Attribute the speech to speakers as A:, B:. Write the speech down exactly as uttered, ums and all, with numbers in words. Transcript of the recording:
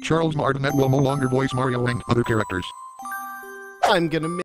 A: Charles Martinet will no longer voice Mario and other characters.
B: I'm gonna